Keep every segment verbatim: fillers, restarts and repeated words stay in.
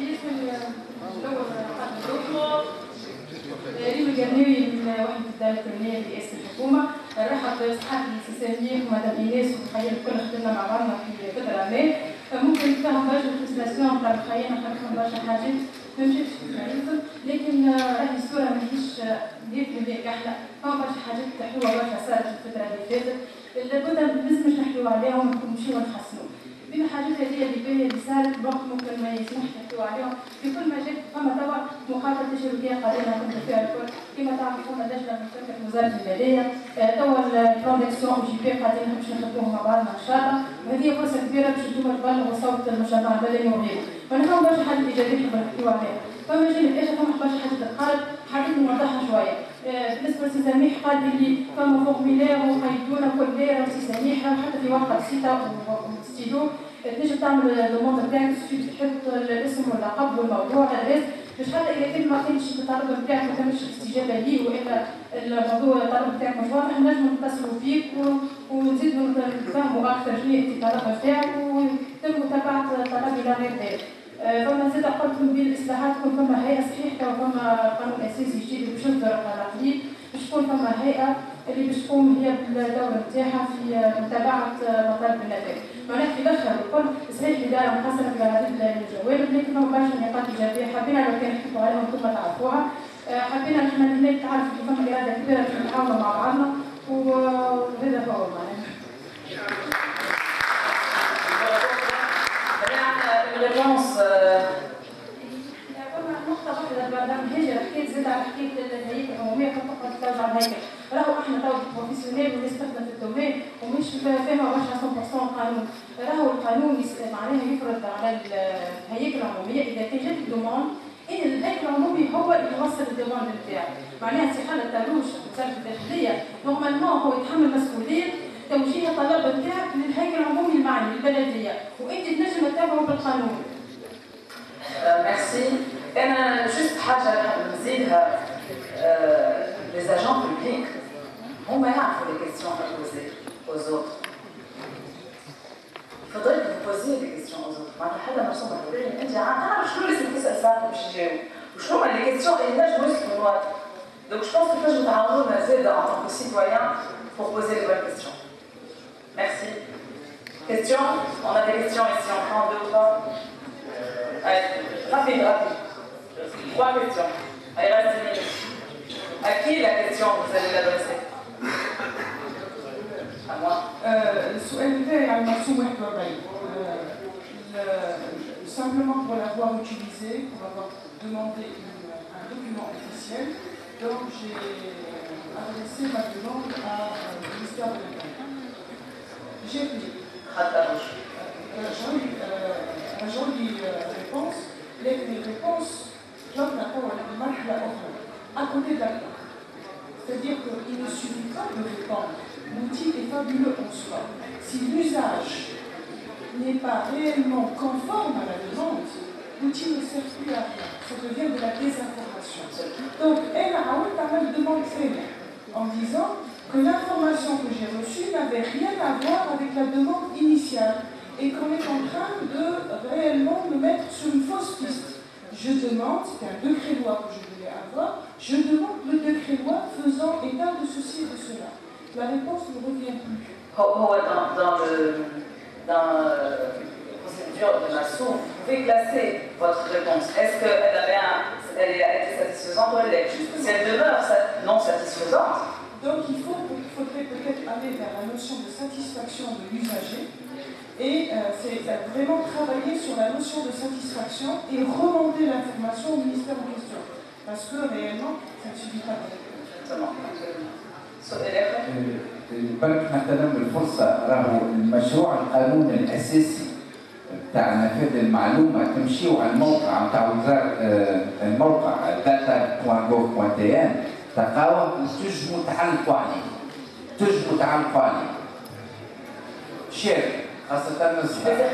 ريم الجرناوي من وحدة الدولة التنمية برئاسة الحكومة. نرحب بصحابي سي سمير ومدام إيناس ومخيل الكل خدمنا مع بعضنا في فترة ما. ممكن نفهم برشا الفرستراسيون تاع مخيلنا نفهم برشا حاجات ما مشيتش في الرئيس، لكن راهي الصورة ماهيش مية بالمية كحلة، فما برشا حاجات حلوة برشا صارت في الفترة اللي فاتت، لابد لازمش نحكيو عليهم ونمشيو ونحسنوا. بين الحاجات هذه اللي باهية اللي صارت الوقت ممكن ما يسمحش نحكيو عليهم، في كل مجال فما توا مقابلة تشاركية قاعدين نخدموا فيها الكل، كما تعرفوا فما لجنة من شركة وزارة المالية، توا البلان داكسيون جي بي قاعدين باش نخدموه مع بعضنا ان شاء الله، وهذه فرصة كبيرة باش انتم تبلغوا صوت المجتمع المدني وغيره، ونحاول برشا حاجات إيجابية نحبوا نحكيو عليها. فما جانب اخر فما برشا حاجات تتقال حبيت نوضحها شوية. بالنسبة لسي سميح قال لي فما فورميلير وقيدونا كل ليلة وسي سميح حتى في ورقة بسيطة وستيلو تنجم تعمل دوموند نتاعك تحط الاسم واللقب والموضوع الاسم باش حتى اذا كان ما كانش الطلب نتاعك ما كانش استجابه ليه والا الموضوع الطلب نتاعك مش واضح نجموا نتصلوا فيك ونزيدوا نفهموا اكثر شنو هي الطلب نتاعك ويتم متابعه الطلب الى غير ذلك. فما زاد قلتم بالاصلاحات تكون فما هيئه صحيح فما قانون اساسي جديد باش يصدر التقليد باش تكون فما هيئه اللي باش تقوم هي بالدور نتاعها في متابعه مطالب النتائج. معناها في الاخر الكل صحيح الاداره مقسمه في هذه الجوانب لكن فما برشا نقاط ايجابيه حبينا لو كان نحكوا عليهم كل ما تعرفوها. حبينا نحن الناس تعرف فما اراده كبيره باش نتعاونوا مع بعضنا وهذا هو معناها. réponse نقطة واحدة بعد الهجرة حكيت زاد على حكاية الهيئة العمومية فقط ترجع الهيكل، راهو احنا تو بروفيسيونيل والناس تخدم في الدومين ومش فاهمة برشا مية بالمية قانون، راهو القانون معناها يفرض على الهيئة العمومية إذا كان جات الدوموند إن الهيكل العمومي هو اللي يوصل الدوموند نتاعو، معناها سي خالد تاروش وزارة الداخلية نورمالمون هو يتحمل مسؤولية توجيه الطلب نتاعك للهيكل العمومي المعني للبلدية وأنت تنجم تتابعه بالقانون. ميرسي. أنا جست حاجة نحب نزيدها les agents publics هما يعرفوا les questions à poser aux autres. Il faudrait que vous posiez des questions aux autres. معناتها حدا مرسومة تقولي أنت تعرف شنو لازم تسأل ساعتها باش تجاوب وشنو هما les questions اللي نجموا يسألوا الوقت. Donc je pense que تنجموا تعاونونا زاد en tant que citoyen pour poser les bonnes questions. Merci. Questions? On a des questions ici, on prend deux ou trois. Allez, rapide, rapide. Trois questions. Allez, reste une minute. À qui la question vous allez l'adresser? À moi. السؤال بتاعي على المرسوم واحد وأربعين. Simplement pour l'avoir utilisé, pour avoir demandé une, un document officiel, donc j'ai adressé ma demande à le ministère de l'Intérieur. J'ai pris un joli réponse, les réponses doivent avoir une marque à côté de la carte. C'est-à-dire qu'il ne suffit pas de répondre. L'outil est fabuleux en soi. Si l'usage n'est pas réellement conforme à la demande, l'outil ne sert plus à rien. Ça devient de la désinformation. Donc, elle a une demande très en disant que l'information que j'ai reçue n'avait rien à voir avec la demande initiale et qu'on est en train de réellement me mettre sur une fausse piste. Je demande, c'est un décret-loi que je voulais avoir, je demande le décret-loi faisant état de ceci et de cela. La réponse ne revient plus. Dans, dans le dans la procédure de Massou, vous pouvez classer votre réponse. Est-ce qu'elle avait un, elle a été satisfaisante ou elle l'est? Si elle demeure non satisfaisante, donc il, faut, il faudrait peut-être aller vers la notion de satisfaction de l'usager et euh, c'est vraiment travailler sur la notion de satisfaction et remonter l'information au ministère en question. Parce que réellement, ça ne suffit pas. برك مثلا بالفرصه راهو المشروع القانون الاساسي تاع نفاذ المعلومه تمشيو على الموقع نتاع وزاره الموقع داتا بوان جوف بوان تي ان تلقاوه تنجموا تعلقوا عليه تنجموا تعلقوا عليه شير خاصه النسخه.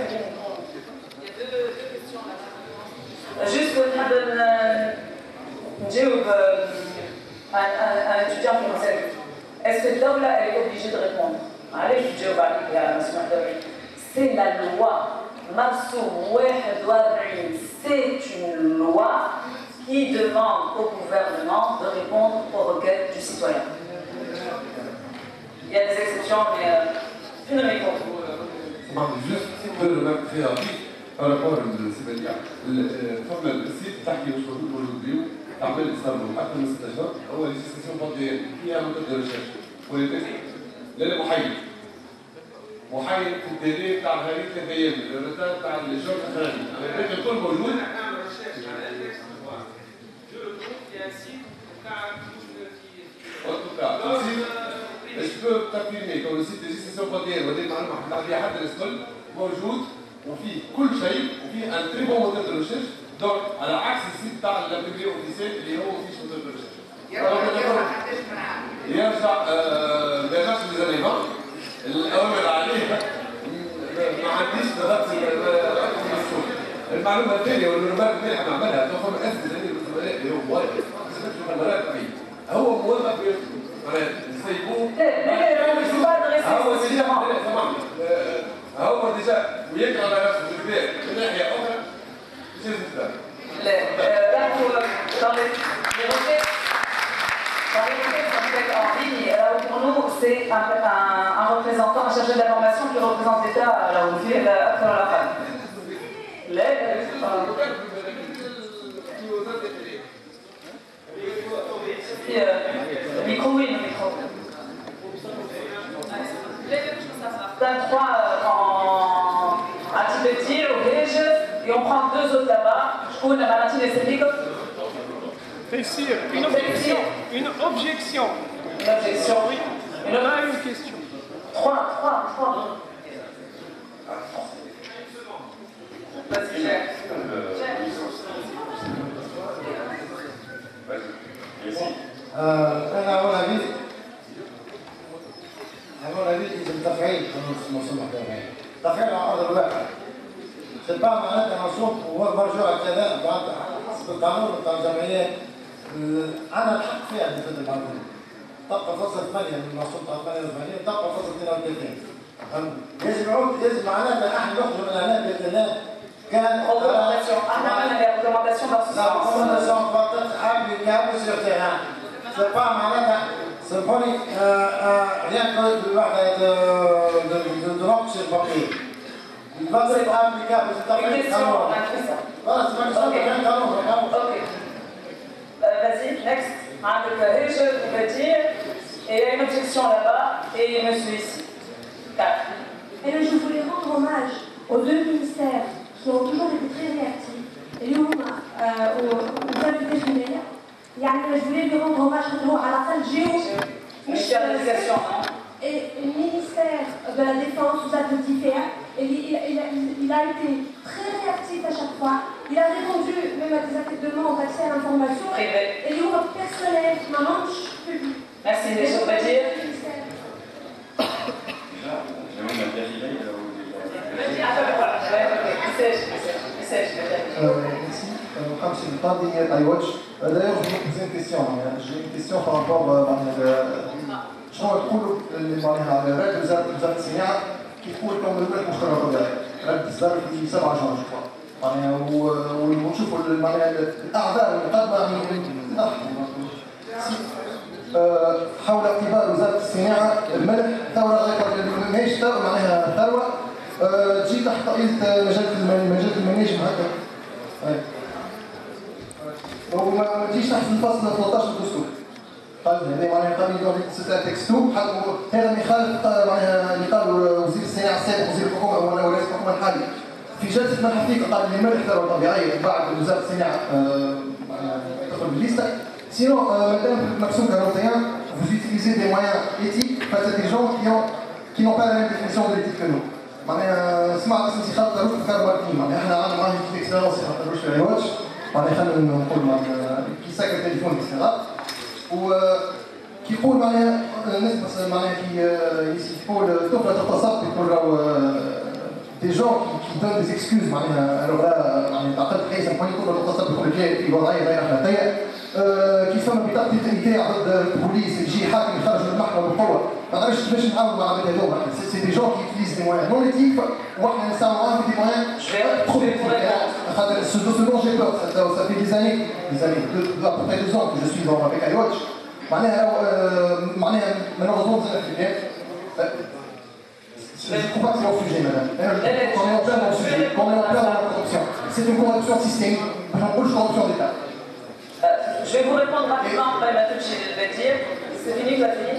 Juste نحب نجاوب un étudiant qui nous aide. Est-ce que الدولة elle est obligée de répondre? علاش تجاوب عليك يا مسموح دولي؟ C'est la loi مرسوم واحد وأربعين. C'est une qui demande au gouvernement de répondre aux requêtes du citoyen. Il y a des exceptions, mais euh, une réponse. Juste deux remarques très rapides par rapport à السباقية. فما السيت تحكي مش موجود موجود بيو تعمل استخدام أكثر من ست أشهر هو ليجيستاسيون بونديال فيها مدة دو ريشيرش ولذلك لا محايد محايد في الدليل بتاع الغريب ثلاث أيام الريتار بتاع الجو الأخراني لكن الكل موجود. En tout cas, je peux t'affirmer que le site de législation بونديال ودي المعلومة حنطلع فيها حتى الاسكول موجود وفيه كل شيء وفيه ان تري بون موتور دو ريشيرش دونك على عكس السيت بتاع البيبليو اوفيسيال اللي هو ما فيش موتور دو ريشيرش. يرجع ما يرجعش للزمان الاوامر عليه ما عنديش بالضبط المسؤول. المعلومه الثانيه والمعلومات اللي احنا نعملها تاخذ اسس دليل الزملاء اللي هو موظف في المرات بعيد هو موظف معناها سيبوه هو ديجا هو ديجا ويقرا على نفسه في البدايه من ناحيه اخرى مش لازم تبدا. لا là pour dans les requêtes dans les requêtes en ligne pour nous c'est un, un, un représentant un chercheur d'information qui représente l'État là où fait أكثر ولا أقل. لا micro oui le micro. vingt-trois en à Tibéti, au Belge, et on prend deux autres là-bas. Je trouve la maladie des sépiques. Tessir, une objection. Une objection. Une objection, oui. Une, on a une question. Trois, trois, trois. Vas-y, Jacques. أنا أول أبي أول أبي إذا تفعيل مصلح تفعيل تفعيل على أرض الواقع سبب معناتها مصروف هو مرجوع كذا بعد حسب القانون بتاع الجمعيات أنا الحق فيها اللي في القانون تبقى فصل ثمانية من المصروف بتاع ثمانية وثمانين تبقى فصل اثنين وثلاثين يجب يعود يجب معناتها احنا نخرج من هنا بإذن الله كان recommandation. احنا عملنا les recommandations dans ce لا recommandation فقط applicable sur terrain. C'est pas معناتها سيمفوني rien que الواحدة de drop sur papier. Il va être applicable c'est Une question, on a fait ça. خلاص ما نسمع قانون Ok. Vas-y, next. عندك Rachel Petit et il y a une objection là-bas et monsieur ici. quatre. Et je voulais rendre hommage aux deux ministères qui ont toujours été très réactifs. اليوم وزارة الداخلية يعني je voulais lui rendre hommage خاطر هو على الأقل جاو مش le ministère de la Défense وزارة الدفاع il a été très réactif à chaque fois. Il a répondu même à des demandes d'accès à l'information. Et il هو personnel ما manche public. Merci Rachel Petit. Merci. Comme c'est le temps d'Ignet iWatch. D'ailleurs, je vais vous poser une question. J'ai une question par rapport à شنو تقولوا اللي معناها رد وزارة وزارة الصناعة كيف تقول لكم الولاد مشكلة الطبيعية رد إصدار في سبعة جون معناها ونشوفوا معناها الأعذار المقدمة من حول اعتبار وزارة الصناعة الملح ثورة غير ماهيش ثورة معناها ثروة تجي تحت طائلة مجال مجال المناجم هكا وما تجيش تحت الفصل ثلاثة عشر الدستور قال هذا معناها قال لي سيتا تكستو هذا ما يخالف معناها اللي قال وزير الصناعة السابق وزير الحكومة ولا رئيس الحكومة الحالي في جلسة الحقيقة قال لي الملح ثروة طبيعية بعد وزارة الصناعة تدخل بالليستة. Sinon, euh, madame l'action quarante et un, vous utilisez des moyens éthiques face à des gens qui n'ont qui n'ont pas la même définition de l'éthique que nous. معناها سمعت اسمي خالد طاروق في كار مارتين معناها احنا عندنا معاه في اكسبيرونس خالد طاروق في الواتش معناها خلينا نقول معناها كي ساكن التليفون اكسترا وكي يقول معناها الناس معناها كي يقول الطفله تتصاب يقول راهو des gens qui, qui donnent des excuses معناها alors là معناها تعقد حيث يكون تتصاب يقول لك في وضعيه غير اخلاقيه كيف فما بطاقه الانتاع ضد البوليس يجي حاكم يخرج من المحكمه بالقوه ما نعرفش كيفاش نعاونوا مع العباد هذوما سي دي جون كي يوتيليز دي موان نون ايتيك واحنا نستعملوا معاهم دي موان Ce dont j'ai peur, ça fait des années, des années, à peu près deux ans que je suis dans avec iWatch. Malheureusement, je ne trouve pas que c'est mon sujet, madame. On est en plein dans le sujet, on est en plein dans la corruption. C'est une corruption systémique, une corruption d'État. Je vais vous répondre rapidement, après ma touche, je vais dire. C'est fini, tu as fini.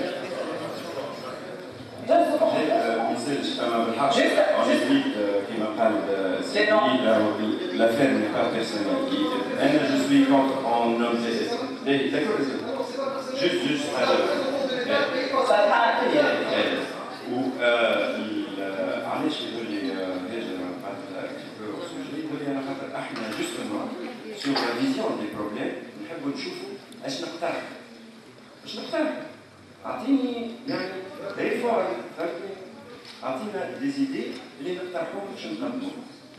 Juste, juste. كما قال السيد l'affaire n'est pas personnelle. أنا je suis contre en homme juste juste و علاش يقول لي هاجر بعد كيف السوجي يقول لي انا خاطر احنا جوستومون سور لا فيزيون دي بروبليم نحبوا نشوفوا اش نقترح اش نقترح اعطيني يعني ريفورم فهمتني اعطينا دي زيدي اللي نقترحوهم باش نقدموا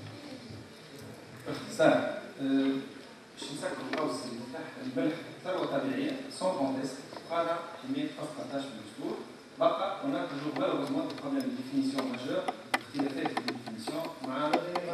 باختصار باش نسكروا القوس المفتاح الملح ثروه طبيعيه سون كونتيست قاعده حمايه فصل ثلاثة عشر بالدستور بقى on a toujours malheureusement des problèmes de définition majeurs اختلافات في الديفينيسيون مع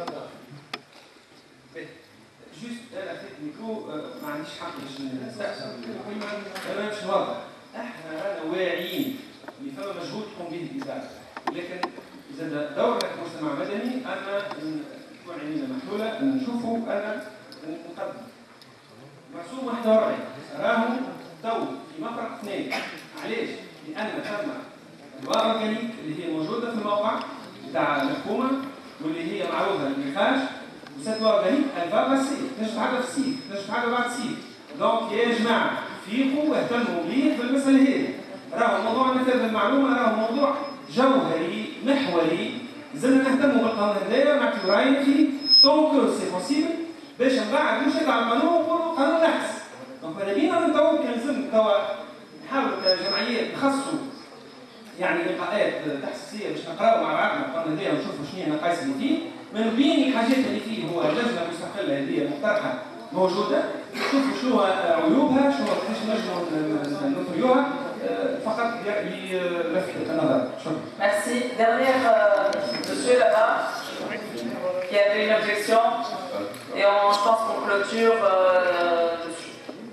جوست انا تكنيكو ما عنديش حق باش نستأثر انا مش واضح احنا رانا واعيين اللي فما مجهود تقوم به الاداره ولكن اذا دورنا كمجتمع مدني انا تكون عينينا محلوله نشوفوا انا نقدم مرسوم واحد وأربعين راهو تو في مفرق اثنين علاش؟ لأن ثم أنواع أورجانيك اللي هي موجودة في الموقع بتاع الحكومة واللي هي معروضة للنقاش وسات أورجانيك ألفا باسي تنجم حاجة في السيف تنجم حاجة بعد السيف دونك يا جماعة فيقوا واهتموا مليح بالمسألة هذه راهو موضوع نفاذ المعلومة راهو موضوع جوهري محوري لازمنا نهتموا بالقانون هذايا مع راينا فيه دونك سي بوسيبل باش من بعد مش على القانون ونقولوا قانون نحس دونك ماذا بينا نتو كان لازم توا نحاول كجمعيات نخصصوا يعني لقاءات تحسيسيه باش نقراو مع بعضنا القانون هذايا ونشوفوا شنو هي النقائص اللي فيه من بين الحاجات اللي فيه هو لجنه مستقله هذه مقترحه موجوده نشوفوا شنو عيوبها شنو كيفاش نجموا نطريوها فقط يلفت النظر شكرا. Merci. Dernière euh, monsieur là-bas qui avait une objection et on, je pense qu'on clôture euh, dessus.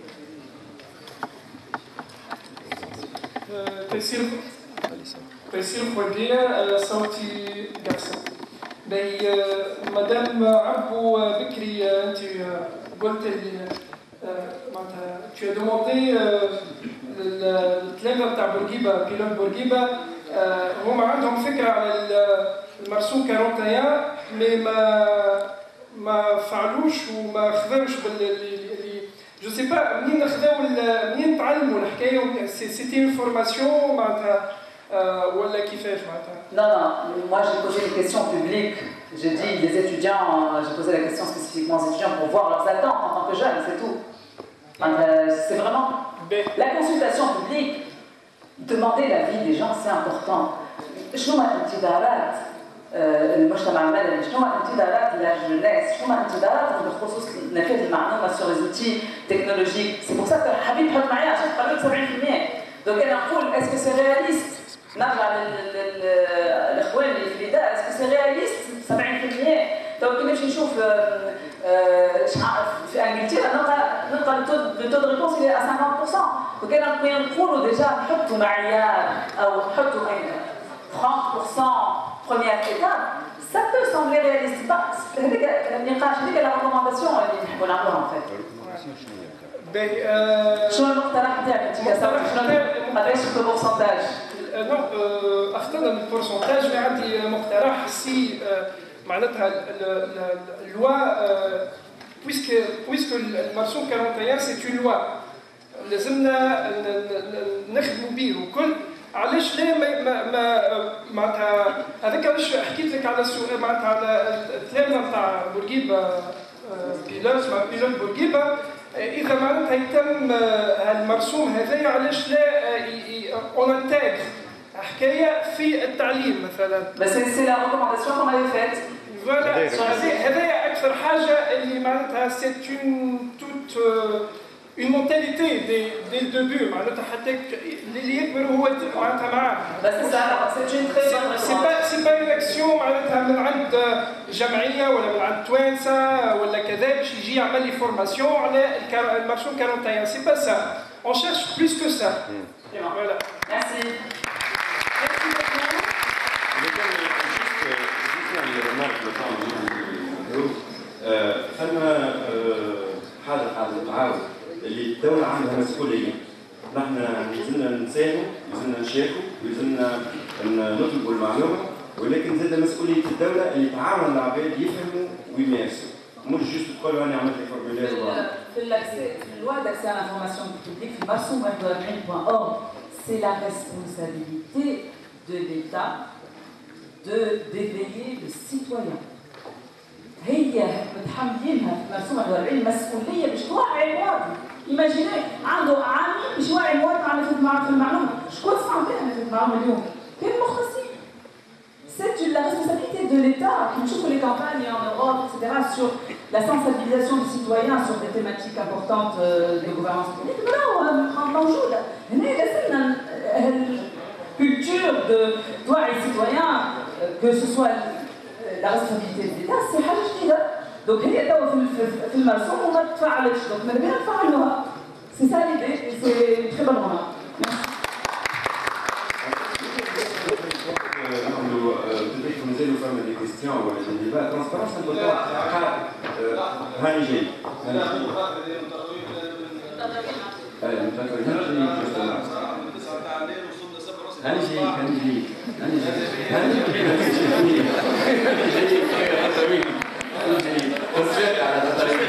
تيسير تيسير خودية صوتي قاسم باهي مدام عبو بكري انت قلت لي معناتها tu as demandé التلامذة بتاع بورقيبة بيلوت بورقيبة هما عندهم فكرة على المرسوم واحد وأربعين مي ما ما فعلوش وما خذاوش باللي جو سي با منين خذاو منين تعلموا الحكايه سيتي اون فورماسيون معناتها ولا كيفاش معناتها؟ Non, non, moi j'ai posé une question publique. J'ai dit les étudiants, j'ai posé la question spécifiquement aux étudiants pour voir leurs attentes en tant que jeunes, c'est tout. C'est vraiment. La consultation publique, demander l'avis des gens, c'est important. شنو هما الانتظارات المجتمع المدني؟ شنو هما الانتظارات للناس؟ شنو هما الانتظارات بخصوص نفاذ المعلومه sur les outils technologiques؟ C'est pour ça que حبيب حط معايا عشان تقريبا سبعين بالمئة. دونك انا نقول اسكو سي رياليست؟ نرجع للاخوان اللي في الاداره اسكو سي رياليست سبعين بالمئة؟ تو كي نمشي نشوف في انجلترا نلقى نلقى لو تو دو ريبونس اللي خمسين بالمئة. دونك انا نقولوا ديجا نحطوا معيار او نحطوا trente pour cent première étape, ça peut sembler réaliste. النقاش هذيك لا ريكومونداسيون اللي نحبوا نعملوها en fait. شنو المقترح نتاعك انت كسبب شنو قداش البورسنتاج؟ نو اختار البورسنتاج اللي عندي مقترح سي معناتها اللوا بويسك بويسك المرسوم واحد وأربعين سي اون لوا لازمنا نخدموا به وكل علاش لا ما ما معناتها هذاك علاش حكيت لك على السؤال معناتها على التلامذه نتاع بورقيبه بيلوت مع بيلوت بورقيبه اذا معناتها يتم المرسوم هذايا علاش لا اونتاغ حكايه في التعليم مثلا. بس سي لا ريكومونداسيون كوم افي فيت. فوالا هذايا اكثر حاجه اللي معناتها سي اون توت une mentalité dès, dès le début معناتها حتى اللي يكبر هو معناتها معاه. بس سي با سي با اون اكسيون معناتها من عند جمعيه ولا من عند توانسه ولا كذا باش يجي يعمل لي فورماسيون على المارشون أربعة وأربعين. سي با سا. On cherche plus que ça. Voilà. Merci. Merci beaucoup. فما حاجه حاجه تعاون اللي الدوله عندها مسؤوليه. نحن لازمنا نساهموا، لازمنا نشاركوا، لازمنا نطلبوا المعلومه، ولكن زاد مسؤوليه الدوله اللي تعاون العباد يفهموا ويمارسوا. مش جوست تقولوا انا عملت لي فورمولير في الاكسي في الوعد d'accès à l'information publique في مرسوم واحد وأربعين point org c'est la responsabilité de l'État de d'éveiller le citoyen. هي متحملينها في مرسوم واحد وأربعين مسؤوليه باش توعي المواطن. ايماجيني عنده عامل باش يوعي المواطن على في المعلومه، شكون سمعوا بها في المعلومه اليوم؟ كان مختصين. C'est la responsabilité de l'État. Je trouve que les campagnes en Europe, et cetera, sur la sensibilisation des citoyens sur des thématiques importantes de gouvernance publique, mais là, on موجود. هنا لازمنا culture de توعي الcitoyen que ce soit la responsabilité de l'État, c'est حاجة جديدة. Donc هي توا في المرسوم وما تفعلش، donc ماذا بينا نفعلوها. C'est ça l'idée, et c'est une très bonne remarque. peut-être nous allons faire des questions ou des débats. Transparence, c'est important. هاني جاي. هاني جاي. هاني جاي. هاني جاي. هاني جاي. هاني جاي. وصلت على الطريق.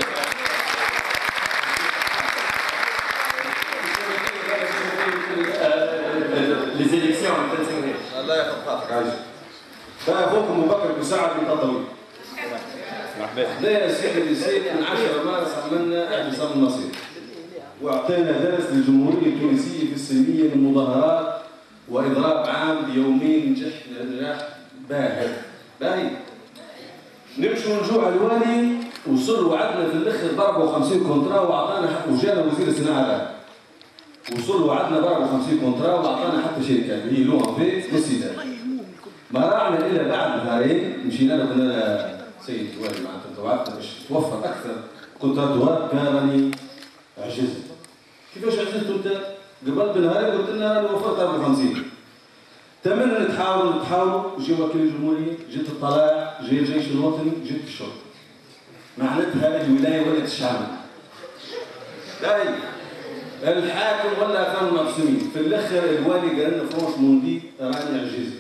Les élections en Tanzanie. الله يحفظ خاطرك عايش. فاخوكم مبكر مساعد من تطوير. مرحبا. لا سيدي السيد من عشرة مارس عملنا اعتصام النصير. واعطينا درس للجمهوريه التونسيه في السلميه من مظاهرات واضراب عام بيومين نجحنا نجاح باهر. باهي. نمشوا نجوا على الوالي وصل وعدنا في الاخر ب أربعة وخمسين كونترا واعطانا حق وجانا وزير الصناعه. وصل وعدنا ب أربعة وخمسين كونترا واعطانا حتى شركات اللي هي لون فيت للسيدات. ما راعنا الا بعد نهارين مشينا له قلنا له سيد الوالي معناتها توعدنا باش توفر اكثر كونتراتوار كان راني عجزت. كيفاش عجزت انت؟ قبل بنهارين قلت لنا راني وفرت أربعة وخمسين. تمنا نتحاول نتحاولوا جا وكيل الجمهوريه، جت الطلائع، جا الجيش الوطني، جت الشرطه. معناتها الولايه ولات الشعب. باهي. الحاكم ولا كانوا مقسومين، في الاخر الوالي قال لنا فرونش موندي راني عجزت.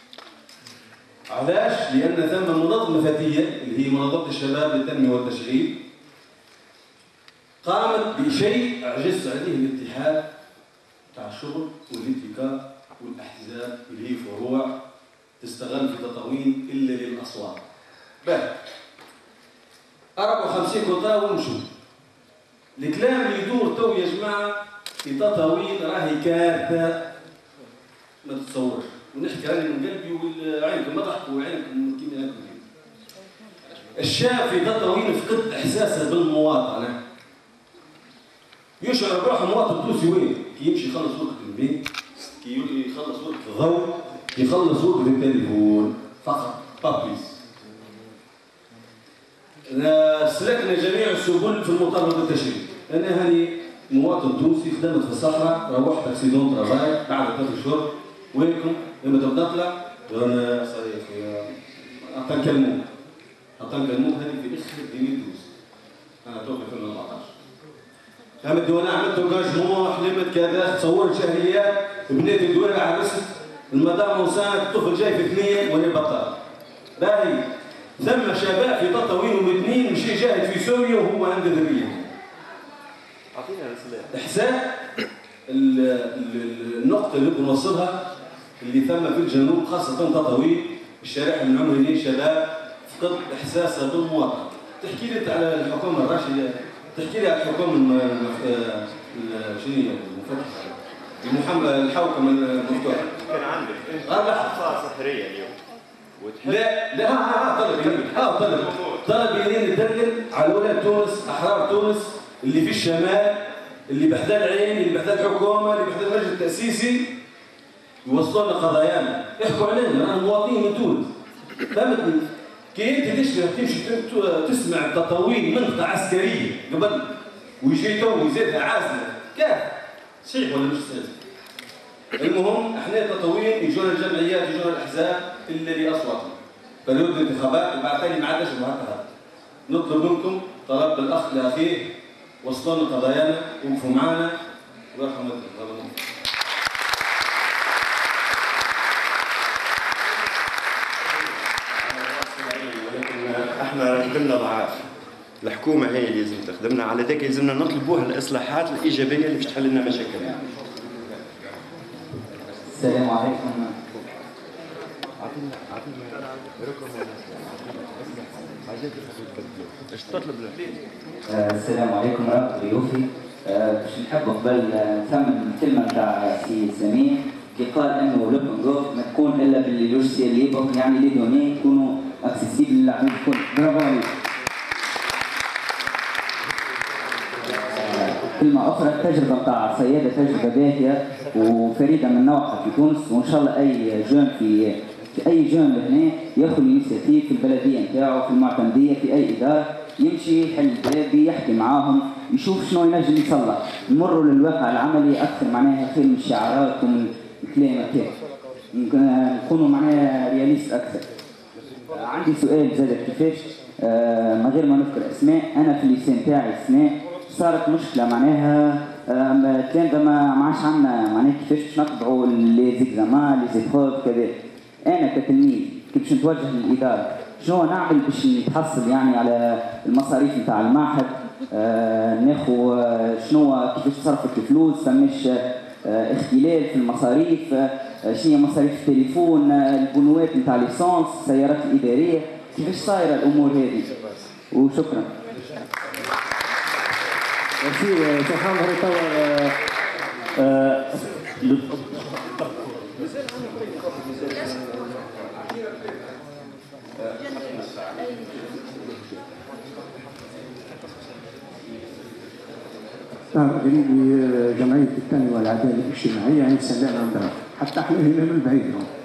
علاش؟ لان ثم منظمه فتيه اللي هي منظمه الشباب للتنميه والتشغيل قامت بشيء عجز عليه الاتحاد تاع الشغل والاتكاء والاحزاب اللي هي فروع تستغل في تطاوين الا للاصوات. باهي. أربعة وخمسين كونترا ونمشوا. الكلام اللي يدور تو يا جماعه في تطاوين راهي كارثه ما تتصورش، ونحكي راني من قلبي وعينكم ما ضحكوا وعينكم كيما هاكم. الشاب في تطاوين فقد احساسه بالمواطنه. يشعر بروحه مواطن تونسي وين؟ كي يمشي يخلص وقت البيت، كي يخلص وقت الضوء، يخلص وقت التليفون فقط، بابيس. سلكنا جميع السبل في المطالبه بالتشريع. انا هاني مواطن تونسي خدمت في الصحراء، روحت اكسيدون ترافاي بعد ثلاث شهور. وينكم؟ لما تبدا نطلع انا صحيح حتى نكلموك حتى نكلموك هذه في اخر ألفين واثنين انا توفي في ألفين وأربعطاش. فهمت وانا عملت انجاجمون حلمت كذا تصورت شهريات بنيت الدوله عرست المدام موسان الطفل جاي في ثنيه وانا بطال. باهي ثم شباب في تطاوين واثنين مشي جاهد في سوريا وهو عنده ذريه. اعطينا رساله. احساء النقطه اللي بنوصلها اللي ثم في الجنوب خاصه تطاوين الشرائح من عمرين شباب فقد احساسه بالمواطنه. تحكي لي على الحكومه الراشده، تحكي لي على الحكومه شنو هي المحمد الحوكمه المفتوحه. كان عندك انت خاصه سحريه اليوم. لا لا اه طلب يمين اه طلب طلب يمين تدلل على اولاد تونس احرار تونس اللي في الشمال اللي بحذا العين، اللي بحذا الحكومه، اللي بحذا المجلس التاسيسي يوصلوا لنا قضايانا، يحكوا علينا، انا مواطنين من تونس. فهمتني؟ كي انت تشتي تمشي تسمع تطاوين منطقه عسكريه قبل ويجي تو يزيدها عازله، كيف؟ صحيح ولا مش صحيح؟ المهم احنا تطاوين يجونا الجمعيات يجونا الاحزاب الا لاصواتنا. بريود الانتخابات وبعد ثاني ما عادش بهالطريقه. نطلب منكم طلب الاخ لاخيه وصلوا لنا قضايانا وقفوا معنا ويرحم والديكم. احنا كلنا ضعاف. الحكومه هي اللي لازم تخدمنا، على ذاك لازمنا نطلبوها الاصلاحات الايجابيه اللي باش تحل لنا مشاكلنا. السلام عليكم. السلام عليكم ورحمة ضيوفي. باش نحب قبل نثمن الكلمة نتاع سي سميح كي قال انه لوبن جوف ما تكون الا باللوجيسيال ليبر، يعني لي دوني يكونوا اكسيسيبل للعباد الكل. برافو عليك. كلمة أخرى، التجربة نتاع صيادة تجربة باهية وفريدة من نوعها في تونس، وإن شاء الله أي جون في في أي جون لهنا ياخذ الانيشيتيف في البلدية نتاعو في المعتمدية في أي إدارة، يمشي يحل بابي يحكي معاهم يشوف شنو ينجم يصلح، نمروا للواقع العملي أكثر معناها خير من الشعارات ومن الكلام هكاك، نكونوا معناها رياليست أكثر. عندي سؤال زاد كيفاش آه من غير ما نذكر أسماء، أنا في الليسان تاعي أسماء صارت مشكلة معناها الكلام ده ما عادش عندنا معناها كيفاش باش نطبعوا لي زيكزامان لي زيبروف كذا. أنا كتلميذ كي باش نتوجه للإدارة شنو نعمل باش نتحصل يعني على المصاريف نتاع المعهد؟ آه ناخو آه شنو كيفاش تصرفت الفلوس؟ فماش آه اختلال في المصاريف؟ آه شنو هي مصاريف التليفون؟ آه البنوات نتاع ليسونس، السيارات الإدارية، كيفاش صايرة الأمور هذه؟ وشكرا. Merci, Stéphane قريب جمعية التنمية والعدالة الاجتماعية، يعني سلام عندنا حتى احنا هنا من بعيد.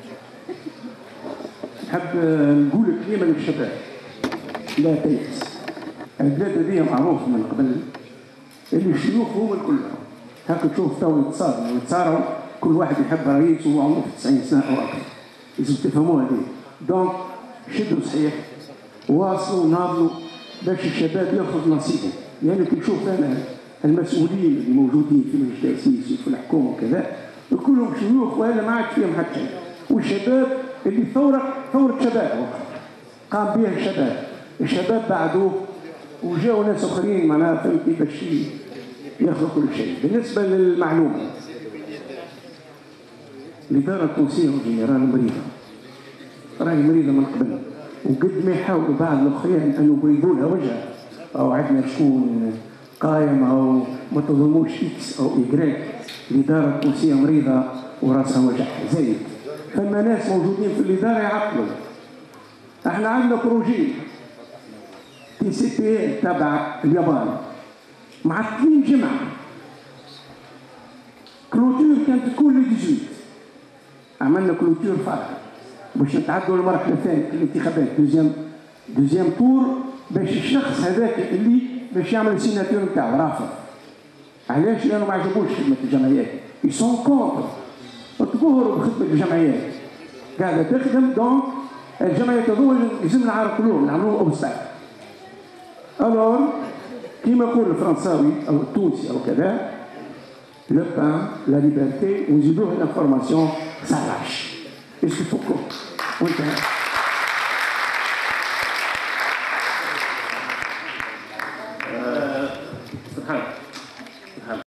نحب نقول كلمة للشباب، لا تيأس. البلاد هذه معروف من قبل اللي الشيوخ هم الكل، هاك تشوف تو يتصارعوا ويتصارعوا كل واحد يحب رئيس وهو عمره في تسعين سنة أو أكثر. لازم تفهموها هذه. دونك شدوا صحيح واصلوا ناضلوا باش الشباب ياخذ نصيبه، يعني كي نشوف أنا المسؤولين اللي موجودين في مجلس التأسيس وفي الحكومة وكذا كلهم شيوخ وهذا ما عاد فيهم حتى شيء، والشباب اللي ثورة ثورة شباب قام بها الشباب، الشباب بعدوه وجاوا ناس اخرين معناها فهمتي باش ياخذوا كل شيء. بالنسبه للمعلومه، الاداره التونسيه والجنرال مريضه، راهي مريضه من قبل، وقد ما يحاولوا بعض الاخرين ان يبيضوا لها وجهها، او عندنا شكون قايم او ما تظلموش اكس او ايكغيك، الاداره التونسيه مريضه وراسها وجعها زايد. فما ناس موجودين في الاداره يعطلوا. احنا عندنا بروجي تي سي بي تبع اليابان معطلين جمعة، كلوتور كانت تكون لي ثمانية عشر، عملنا كلوتور فرع باش نتعدوا للمرحلة الثانية في الانتخابات دوزيام دوزيام طور، باش الشخص هذاك اللي باش يعمل السيناتور نتاعو رافض. علاش؟ لأنه ما عجبوش خدمة الجمعيات، يسون كونتر، تظهروا بخدمة الجمعيات قاعدة تخدم. دونك الجمعيات هذوما لازم نعرفوهم نعملوهم اوبستاكل. الور كيما يقول الفرنساوي او التونسي او كذا، لو بان لا ليبرتي ونزيدوه الانفورماسيون سا راش. اسكو فوكو وانتهى.